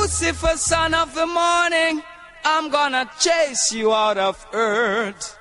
Lucifer, son of the morning, I'm gonna chase you out of earth.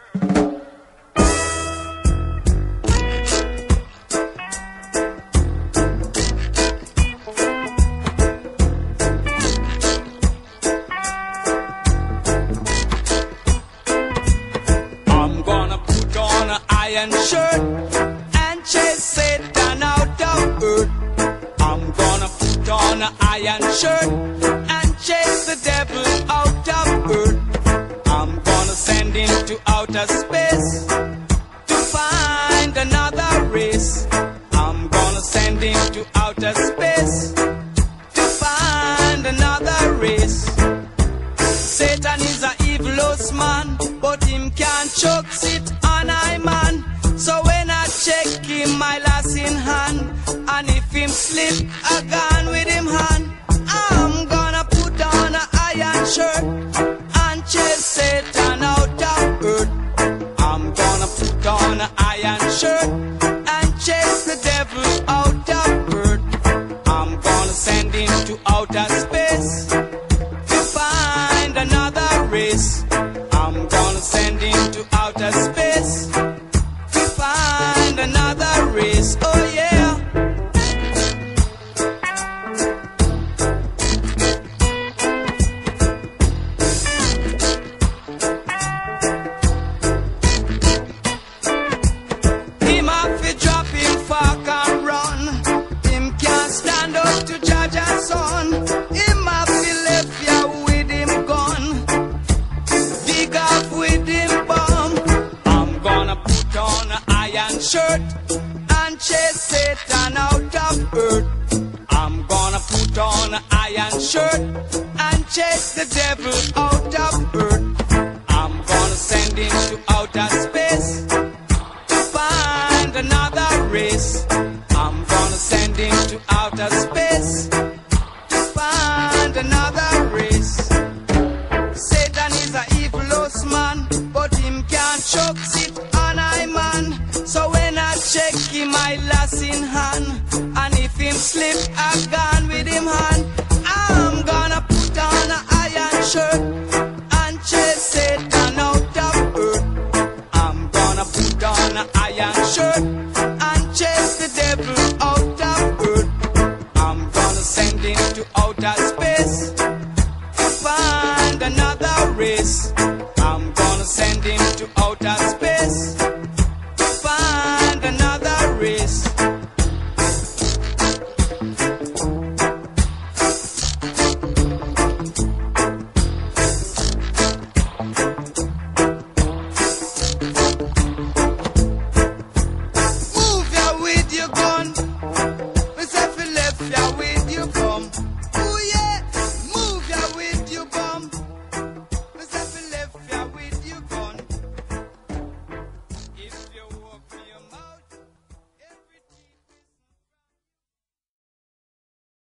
I'm gonna put on an iron shirt and chase Satan out of earth. I'm gonna put on an iron shirt and chase the devil out of earth. I'm gonna send him to outer space to find another race. I'm gonna send him to outer space to find another race. Satan is a evilous man, but him can't choke sit on I man. So when I check him, my lass in hand, and if him slip, I gone with him hand. I'm gonna put on an iron shirt and chase Satan out of earth. I'm gonna put on an iron shirt and chase the devil out of earth. I'm gonna send him to outer space to find another race. I'm gonna send him to outer space to find another race. Oh yeah. Him have to drop him fork and run. Him can't stand up to judge a son. Him have to left ya with him gun. Dig off with him bomb. I'm gonna put on an iron shirt and chase Satan out of earth. I'm gonna put on an iron shirt and chase the devil out of earth. I'm gonna send him to